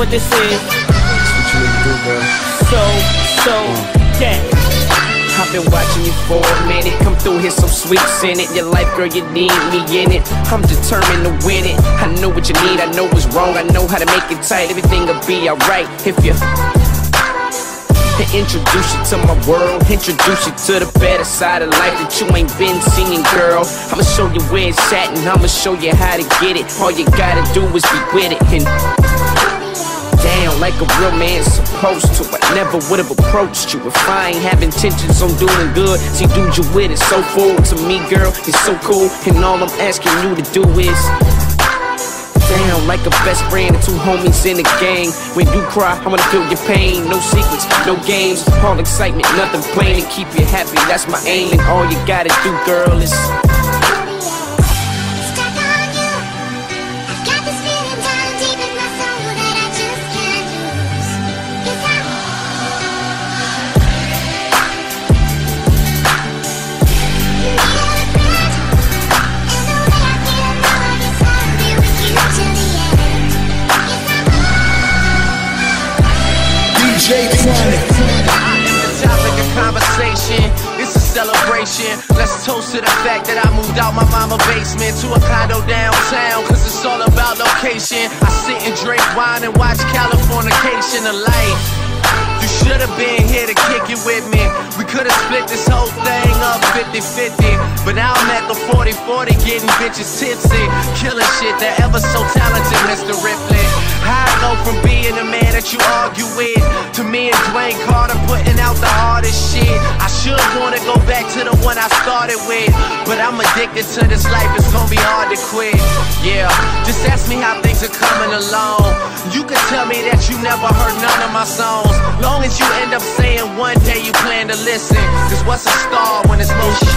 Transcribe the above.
what this is? That's what you need to do, girl. Yeah. I've been watching you for a minute. Come through here, some sweets in it. Your life, girl, you need me in it. I'm determined to win it. I know what you need, I know what's wrong. I know how to make it tight. Everything will be alright if you introduce you to my world. Introduce you to the better side of life that you ain't been seeing, girl. I'ma show you where it's at and I'ma show you how to get it. All you gotta do is be with it and down like a real man's supposed to. I never would've approached you if I ain't have intentions on doing good. See, dude, you with it, so full to me, girl. It's so cool, and all I'm asking you to do is down like a best friend and two homies in the gang. When you cry, I wanna feel your pain. No secrets, no games, all excitement, nothing plain to keep you happy. That's my aim, and all you gotta do, girl, is topic of conversation, it's a celebration. Let's toast to the fact that I moved out my mama's basement to a condo downtown, cause it's all about location. I sit and drink wine and watch Californication of life. You should've been here to kick it with me. We could've split this whole thing up 50-50. But now I'm at the 40-40 getting bitches tipsy. Killing shit, they're ever so talented, Mr. Ripley. How I go from being the man that you argue with to me and Dwayne Carter putting out the hardest shit. I should wanna go back to the one I started with, but I'm addicted to this life, it's gonna be hard to quit. Yeah, just ask me how things are coming along. You can tell me that you never heard none of my songs, long as you end up saying one day you plan to listen. Cause what's a star when it's no